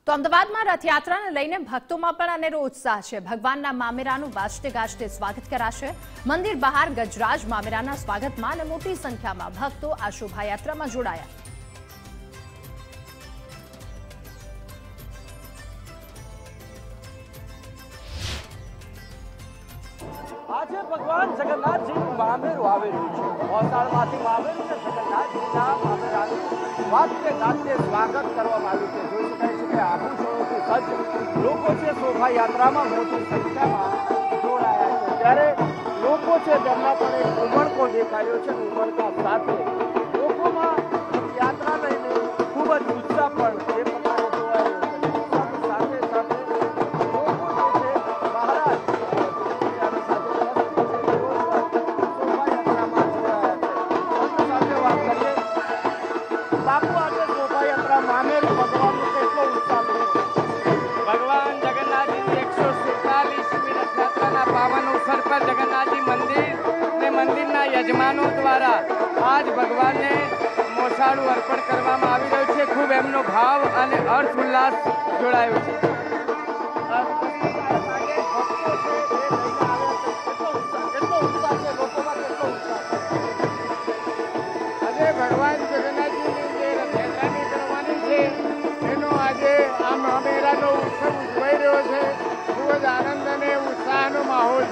તો અમદાવાદમાં રથયાત્રાને લઈને ભક્તોમાં પણ અનેરો ઉત્સાહ છે। ભગવાનના મામેરાનું વાજતે ગાજતે સ્વાગત કરાશે। મંદિર બહાર ગજરાજ મામેરાના સ્વાગતમાં અને મોટી સંખ્યામાં ભક્તો આ શોભાયાત્રામાં જોડાયા। आज भगवान जगन्नाथ जी मामेरु आवेलू छे। मोसाळमांथी मामेरु ने जगन्नाथजीना मामेरानुं वाजते गाजते स्वागत करवामां આવ્યું છે। જોઈ શકાય છે કે આભૂષણોથી સજ્જ લોકો છે શોભાયાત્રામાં મોટી સંખ્યામાં જોડાયા છે। ત્યારે લોકો છે તેમના પણ એક ઉમળકો દેખાયો છે। ઉમળકા સાથે લોકોમાં યાત્રા લઈને ખૂબ જ ઉત્સાહ પણ એ પ્રમાણે જોવાયો છે। સાથે સાથે લોકો જે છે મહારાજ भगवान जगन्नाथ जी की 147મી રથયાત્રાના પાવન અવસર પર જગન્નાથજી મંદિરના યજમાનો દ્વારા આજ ભગવાનને મોસાળું અર્પણ કરવામાં આવી રહ્યું છે। ખૂબ એમનો ભાવ અને હર્ષ ઉલ્લાસ જોડાયો છે।